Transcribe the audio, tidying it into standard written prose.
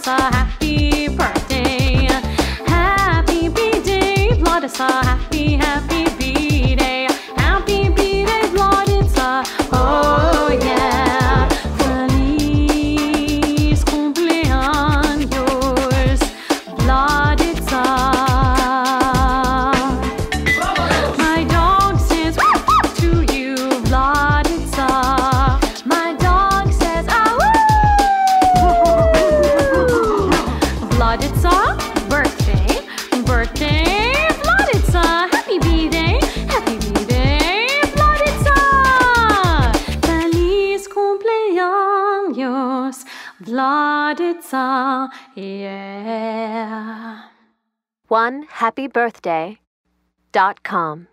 Vladica, happy birthday. Happy B-Day, Vladica, happy B-Day. Happy B-Day, Vladica, oh yeah. Feliz cumpleaños, Vladica. My dog says to you, Vladica. My dog says, Vladica, birthday, Vladica, happy B-Day, Vladica. Feliz cumpleaños, Vladica, yeah. OneHappyBirthday.com